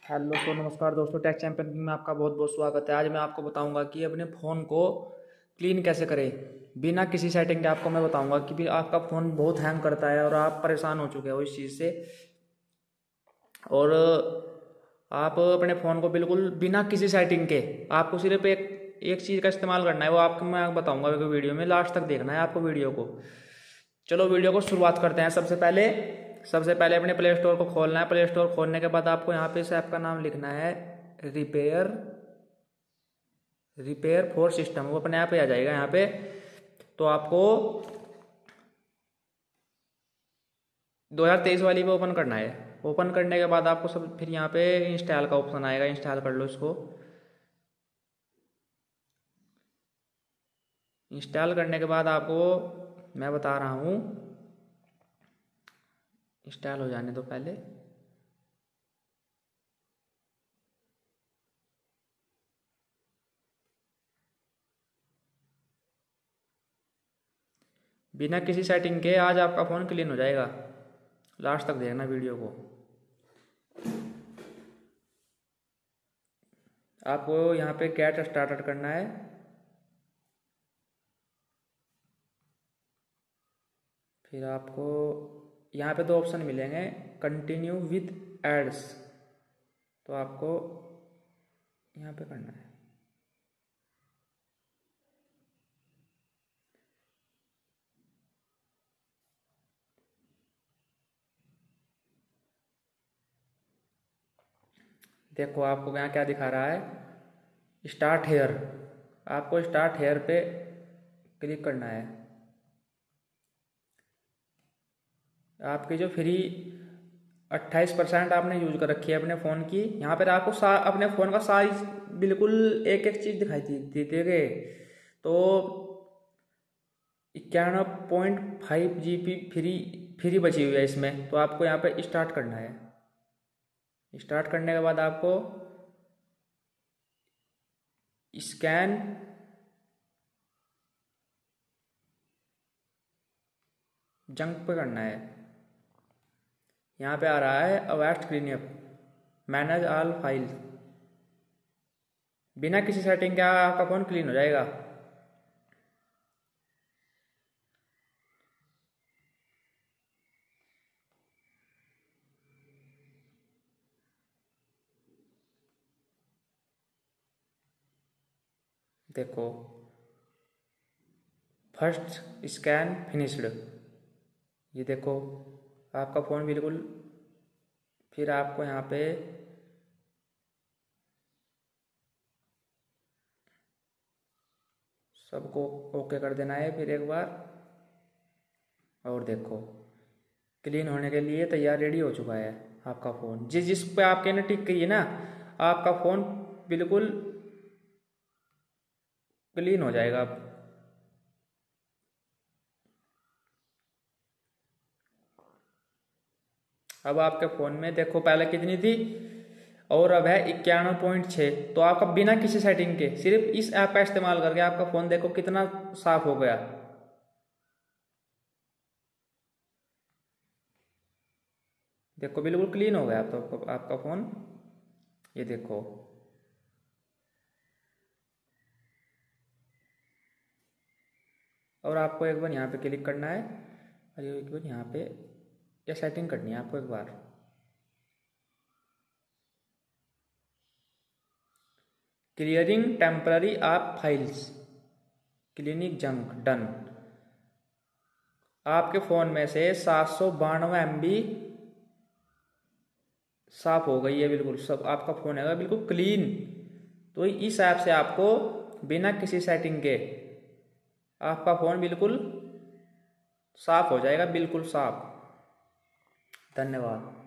Hello नमस्कार दोस्तों, take champion में आपका बहुत बहुत स्वागत है। आज मैं आपको बताऊंगा कि अपने फ़ोन को क्लीन कैसे करें बिना किसी सेटिंग के। आपको मैं बताऊंगा कि भी आपका फ़ोन बहुत हैंग करता है और आप परेशान हो चुके हो इस चीज़ से। और आप अपने फ़ोन को बिल्कुल बिना किसी सेटिंग के आपको सिर्फ एक एक चीज़ का इस्तेमाल करना है। वो आपको मैं बताऊँगा वीडियो में, लास्ट तक देखना है आपको वीडियो को। चलो वीडियो को शुरुआत करते हैं। सबसे पहले अपने प्ले स्टोर को खोलना है। प्ले स्टोर खोलने के बाद आपको यहाँ पे इस ऐप का नाम लिखना है रिपेयर फॉर सिस्टम। वो अपने आप ही आ जाएगा यहाँ पे। तो आपको 2023 वाली पे ओपन करना है। ओपन करने के बाद आपको सब फिर यहाँ पे इंस्टॉल का ऑप्शन आएगा, इंस्टॉल कर लो इसको। इंस्टॉल करने के बाद आपको मैं बता रहा हूँ, इंस्टॉल हो जाने दो पहले। बिना किसी सेटिंग के आज आपका फ़ोन क्लीन हो जाएगा। लास्ट तक देखना वीडियो को। आपको यहाँ पे गेट स्टार्टेड करना है। फिर आपको यहाँ पे दो ऑप्शन मिलेंगे, कंटिन्यू विद एड्स। तो आपको यहाँ पे करना है। देखो आपको यहाँ क्या दिखा रहा है, स्टार्ट हेयर। आपको स्टार्ट हेयर पे क्लिक करना है। आपकी जो फ्री 28% आपने यूज कर रखी है अपने फ़ोन की, यहाँ पर आपको अपने फ़ोन का साइज बिल्कुल एक एक चीज़ दिखाई देगी। तो 91.5 GB फ्री बची हुई है इसमें। तो आपको यहाँ पे स्टार्ट करना है। स्टार्ट करने के बाद आपको स्कैन जंक पे करना है। यहाँ पे आ रहा है avoid cleanup, manage all files. बिना किसी सेटिंग के आपका फ़ोन क्लीन हो जाएगा। देखो फर्स्ट स्कैन फिनिश्ड। ये देखो आपका फ़ोन बिल्कुल। फिर आपको यहाँ पे सबको ओके कर देना है फिर एक बार। और देखो क्लीन होने के लिए तैयार रेडी हो चुका है आपका फ़ोन। जिस पे आपके ने टिक की है ना, आपका फ़ोन बिल्कुल क्लीन हो जाएगा। अब आपके फ़ोन में देखो पहले कितनी थी और अब है 91.6। तो आपका बिना किसी सेटिंग के सिर्फ इस ऐप का इस्तेमाल करके आपका फ़ोन देखो कितना साफ हो गया। देखो बिल्कुल क्लीन हो गया आपका फ़ोन। ये देखो। और आपको एक बार यहाँ पे क्लिक करना है और एक बार यहाँ पे या सेटिंग करनी है आपको एक बार। Clearing temporary app files, cleaning junk done. आपके फ़ोन में से 792 MB साफ हो गई है बिल्कुल। सब आपका फ़ोन है बिल्कुल क्लीन। तो इस ऐप से आपको बिना किसी सेटिंग के आपका फ़ोन बिल्कुल साफ हो जाएगा, बिल्कुल साफ। धन्यवाद।